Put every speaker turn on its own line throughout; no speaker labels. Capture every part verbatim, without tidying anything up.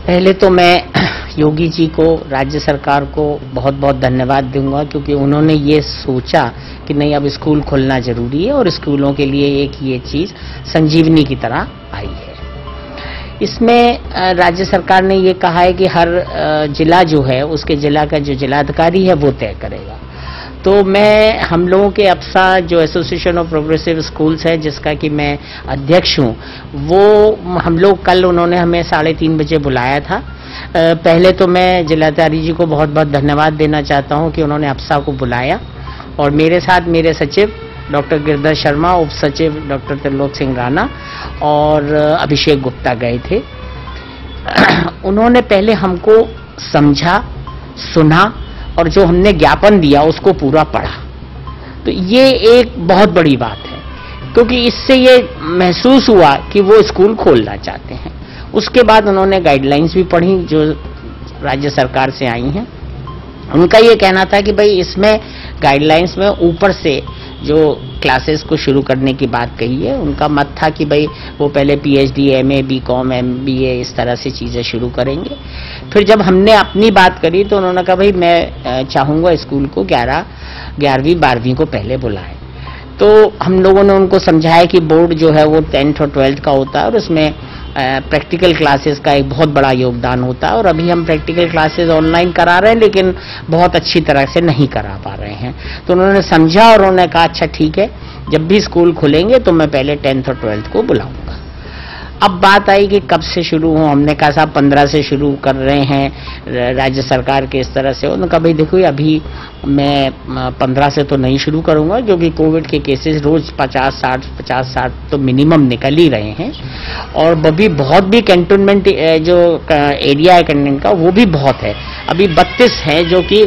पहले तो मैं योगी जी को, राज्य सरकार को बहुत बहुत धन्यवाद दूंगा, क्योंकि उन्होंने ये सोचा कि नहीं, अब स्कूल खोलना जरूरी है और स्कूलों के लिए एक ये चीज संजीवनी की तरह आई है। इसमें राज्य सरकार ने ये कहा है कि हर जिला जो है उसके जिला का जो जिलाधिकारी है वो तय करेगा। तो मैं हम लोगों के अप्सा जो एसोसिएशन ऑफ प्रोग्रेसिव स्कूल्स है, जिसका कि मैं अध्यक्ष हूँ, वो हम लोग कल उन्होंने हमें साढ़े तीन बजे बुलाया था। पहले तो मैं जिलाधिकारी जी को बहुत बहुत धन्यवाद देना चाहता हूँ कि उन्होंने अप्सा को बुलाया, और मेरे साथ मेरे सचिव डॉक्टर गिरधर शर्मा, उप सचिव डॉक्टर त्रिलोक सिंह राणा और अभिषेक गुप्ता गए थे। उन्होंने पहले हमको समझा, सुना और जो हमने ज्ञापन दिया उसको पूरा पढ़ा। तो ये एक बहुत बड़ी बात है, क्योंकि इससे ये महसूस हुआ कि वो स्कूल खोलना चाहते हैं। उसके बाद उन्होंने गाइडलाइंस भी पढ़ी जो राज्य सरकार से आई हैं। उनका ये कहना था कि भाई इसमें गाइडलाइंस में ऊपर से जो क्लासेस को शुरू करने की बात कही है, उनका मत था कि भाई वो पहले पीएचडी, एमए, बीकॉम, एमबीए इस तरह से चीजें शुरू करेंगे। फिर जब हमने अपनी बात करी तो उन्होंने कहा भाई मैं चाहूंगा स्कूल को ग्यारह ग्यारहवीं बारहवीं को पहले बुलाएं। तो हम लोगों ने उनको समझाया कि बोर्ड जो है वो टेंथ और ट्वेल्थ का होता है और उसमें प्रैक्टिकल क्लासेस का एक बहुत बड़ा योगदान होता है, और अभी हम प्रैक्टिकल क्लासेस ऑनलाइन करा रहे हैं लेकिन बहुत अच्छी तरह से नहीं करा पा रहे हैं। तो उन्होंने समझा और उन्होंने कहा अच्छा ठीक है, जब भी स्कूल खुलेंगे तो मैं पहले टेंथ और ट्वेल्थ को बुलाऊंगा। अब बात आई कि कब से शुरू हो। हमने कहा साहब पंद्रह से शुरू कर रहे हैं राज्य सरकार के इस तरह से। उन्होंने कहा भाई देखो अभी मैं पंद्रह से तो नहीं शुरू करूंगा, क्योंकि कोविड के केसेस रोज पचास साठ पचास साठ तो मिनिमम निकल ही रहे हैं, और अभी बहुत भी कैंटोनमेंट जो एरिया है कंटेनमेंट का वो भी बहुत है। अभी बत्तीस है जो कि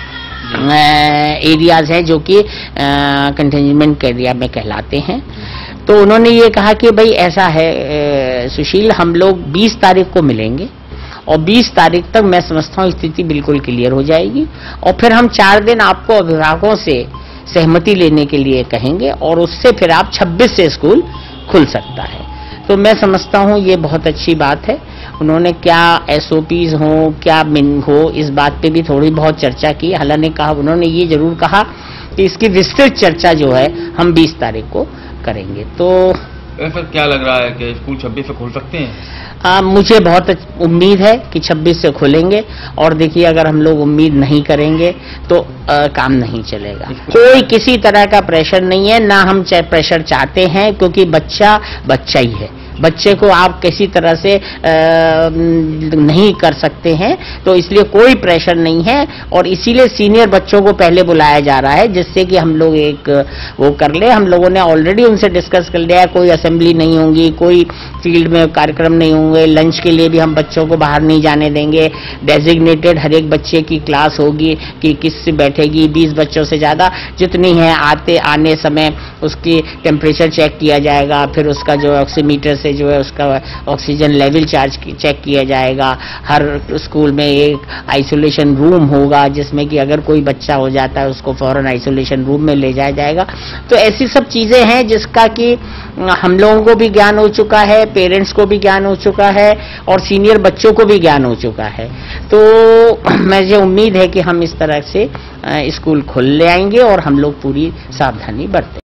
एरियाज हैं जो कि कंटेनमेंट एरिया में कहलाते हैं। तो उन्होंने ये कहा कि भाई ऐसा है सुशील, हम लोग बीस तारीख को मिलेंगे और बीस तारीख तक मैं समझता हूँ स्थिति बिल्कुल क्लियर हो जाएगी, और फिर हम चार दिन आपको अभिभावकों से सहमति लेने के लिए कहेंगे और उससे फिर आप छब्बीस से स्कूल खुल सकता है। तो मैं समझता हूँ ये बहुत अच्छी बात है। उन्होंने क्या एसओपीज हो, क्या मिन हो, इस बात पे भी थोड़ी बहुत चर्चा की। हालांकि कहा उन्होंने ये जरूर कहा कि इसकी विस्तृत चर्चा जो है हम बीस तारीख को करेंगे। तो
फिर क्या लग रहा है कि स्कूल छब्बीस से खोल सकते हैं?
आ, मुझे बहुत उम्मीद है कि छब्बीस से खुलेंगे, और देखिए अगर हम लोग उम्मीद नहीं करेंगे तो आ, काम नहीं चलेगा। कोई किसी तरह का प्रेशर नहीं है, ना हम प्रेशर चाहते हैं, क्योंकि बच्चा बच्चा ही है। बच्चे को आप किसी तरह से आ, नहीं कर सकते हैं, तो इसलिए कोई प्रेशर नहीं है, और इसीलिए सीनियर बच्चों को पहले बुलाया जा रहा है जिससे कि हम लोग एक वो कर ले। हम लोगों ने ऑलरेडी उनसे डिस्कस कर लिया है, कोई असेंबली नहीं होंगी, कोई फील्ड में कार्यक्रम नहीं होंगे, लंच के लिए भी हम बच्चों को बाहर नहीं जाने देंगे। डेजिग्नेटेड हर एक बच्चे की क्लास होगी कि किससे बैठेगी, बीस बच्चों से ज्यादा जितनी है, आते आने समय उसकी टेम्परेचर चेक किया जाएगा, फिर उसका जो ऑक्सीमीटर से जो है उसका ऑक्सीजन लेवल चार्ज चेक किया जाएगा। हर स्कूल में एक आइसोलेशन रूम होगा जिसमें कि अगर कोई बच्चा हो जाता है उसको फौरन आइसोलेशन रूम में ले जाया जाएगा। तो ऐसी सब चीजें हैं जिसका कि हम लोगों को भी ज्ञान हो चुका है, पेरेंट्स को भी ज्ञान हो चुका है, और सीनियर बच्चों को भी ज्ञान हो चुका है। तो मुझे उम्मीद है कि हम इस तरह से स्कूल खोल ले आएंगे और हम लोग पूरी सावधानी बरतें।